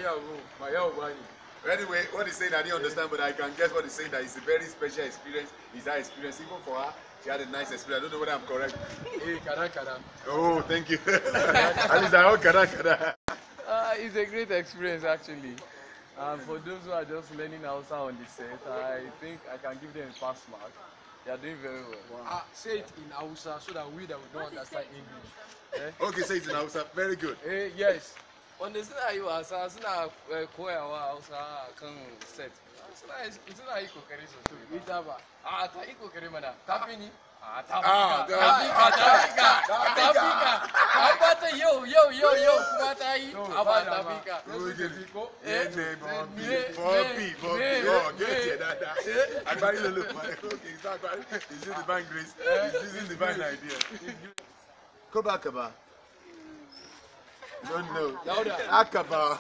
Anyway, what he's saying I didn't understand, but I can guess what he's saying, that it's a very special experience. It's that experience, even for her. She had a nice experience. I don't know whether I'm correct. Hey, kada. Oh, thank you. At least I heard kada. It's a great experience actually. And for those who are just learning Hausa on the set, I think I can give them a pass mark. They are doing very well. Wow. Say it in Hausa so that we that we don't understand English. Okay, say it in Hausa. Very good. Yes. Wanda suna yi wasa suna koyawa Hausa kan set. Suna yi kokari sosai. Ita ba. Ta yi kokari mana. Ta fi ni. Ta fika. An ba ta yau kuma ta yi. Ba ta fika. It's just divine grace. It's using divine idea. Kobakaba. Don't know. Louder. Akaba.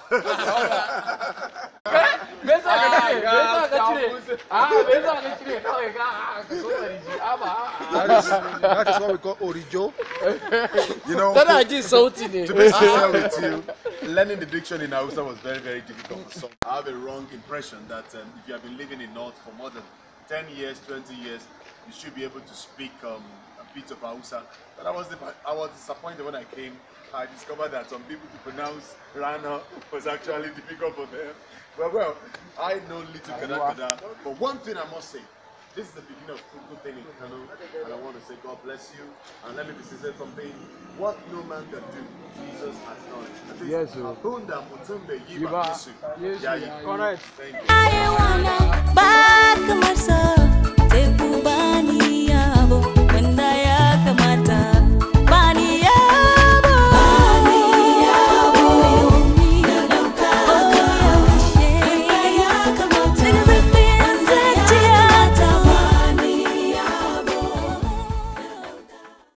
That is what we call Orijo. You know, to be sincere with you, learning the diction in Hausa was very, very difficult for some. I have a wrong impression that if you have been living in North for more than 10 years, 20 years, you should be able to speak a bit of Hausa. But I was disappointed when I came. I discovered that some people to pronounce Rana was actually difficult for them. But well, I know little Kada. But one thing I must say, this is the beginning of good thing in Kano, and I want to say God bless you. And let me be sincere something. What no man can do, Jesus has done it. Yes, sir. Abunda Mutumbe Yiba Yesu. Yes, Yeah, correct. Thank you. I wanna back myself.